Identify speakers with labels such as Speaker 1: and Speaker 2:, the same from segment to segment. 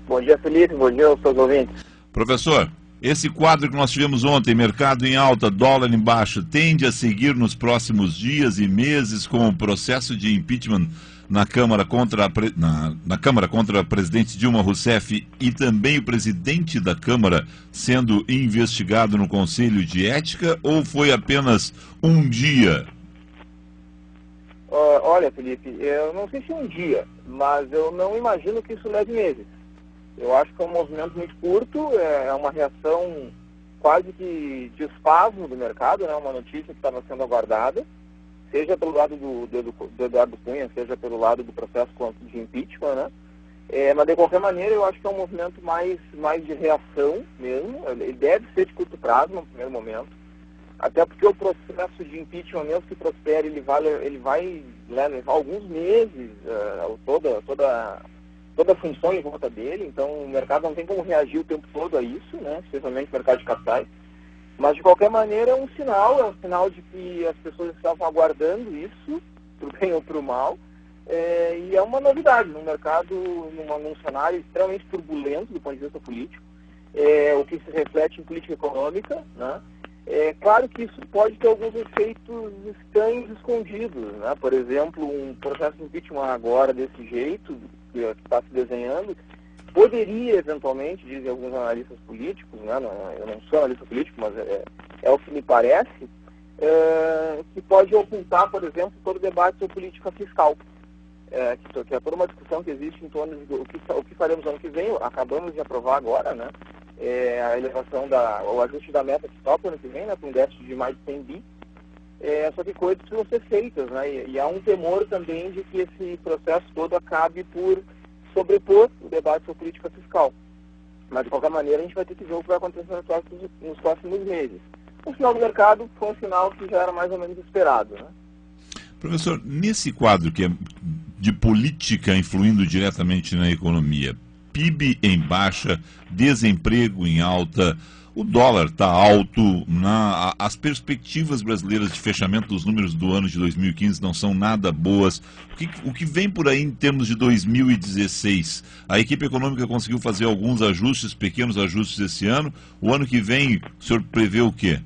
Speaker 1: Bom dia, Felipe. Bom dia aos seus ouvintes.
Speaker 2: Professor, esse quadro que nós tivemos ontem, mercado em alta, dólar em baixa, tende a seguir nos próximos dias e meses com o processo de impeachment na Câmara contra na Câmara contra a presidente Dilma Rousseff e também o presidente da Câmara sendo investigado no Conselho de Ética, ou foi apenas um dia?
Speaker 1: Olha, Felipe, eu não sei se um dia, mas eu não imagino que isso leve meses. Eu acho que é um movimento muito curto, é uma reação quase que de espasmo do mercado, né? Uma notícia que estava sendo aguardada, seja pelo lado do Eduardo Cunha, seja pelo lado do processo de impeachment, né? Mas de qualquer maneira eu acho que é um movimento mais de reação mesmo. Ele deve ser de curto prazo no primeiro momento, até porque o processo de impeachment, mesmo que prospere, ele vai levar alguns meses, toda a função em volta dele. Então o mercado não tem como reagir o tempo todo a isso, né? Especialmente o mercado de capitais. Mas de qualquer maneira é um sinal de que as pessoas estavam aguardando isso, para o bem ou para o mal, e é uma novidade no mercado, num cenário extremamente turbulento do ponto de vista político, o que se reflete em política econômica, né? Claro que isso pode ter alguns efeitos estranhos escondidos, né? Por exemplo, um processo de impeachment agora desse jeito, que está se desenhando, poderia eventualmente, dizem alguns analistas políticos, né? Eu não sou analista político, mas é o que me parece, que pode ocultar, por exemplo, todo o debate sobre política fiscal, que é toda uma discussão que existe em torno de o que faremos ano que vem. Acabamos de aprovar agora, né? A elevação o ajuste da meta fiscal para o ano que vem, né, com um déficit de mais de 100 bi, só que coisas precisam ser feitas, né, e há um temor também de que esse processo todo acabe por sobrepor o debate sobre política fiscal. Mas, de qualquer maneira, a gente vai ter que ver o que vai acontecer nos próximos meses. O sinal do mercado foi um sinal que já era mais ou menos esperado, né?
Speaker 2: Professor, nesse quadro que é de política influindo diretamente na economia, PIB em baixa, desemprego em alta, o dólar está alto, as perspectivas brasileiras de fechamento dos números do ano de 2015 não são nada boas. O que vem por aí em termos de 2016? A equipe econômica conseguiu fazer alguns ajustes, pequenos ajustes esse ano. O ano que vem, o senhor prevê o quê?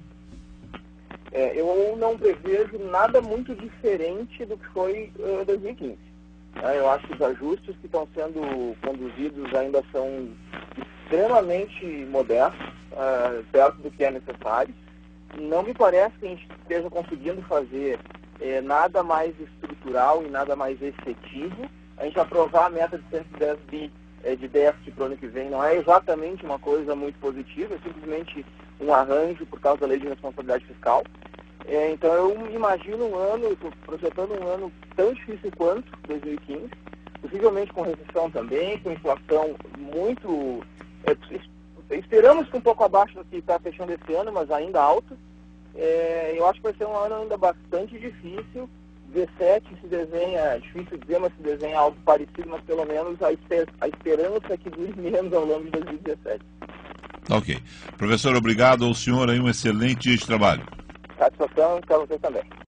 Speaker 1: Eu não prevejo nada muito diferente do que foi 2015. Eu acho que os ajustes que estão sendo conduzidos ainda são extremamente modestos, perto do que é necessário. Não me parece que a gente esteja conseguindo fazer nada mais estrutural e nada mais efetivo. A gente aprovar a meta de 110 bi de déficit para o ano que vem não é exatamente uma coisa muito positiva, é simplesmente um arranjo por causa da lei de responsabilidade fiscal. Então eu imagino estou projetando um ano tão difícil quanto 2015, possivelmente com recessão também, com inflação muito... esperamos que um pouco abaixo do que está fechando esse ano, mas ainda alta. Eu acho que vai ser um ano ainda bastante difícil. V7 se desenha, é difícil dizer, mas se desenha algo parecido, mas pelo menos a esperança é que dure menos ao longo de 2017.
Speaker 2: Ok. Professor, obrigado ao senhor aí, um excelente dia de trabalho.
Speaker 1: Satisfação para você também.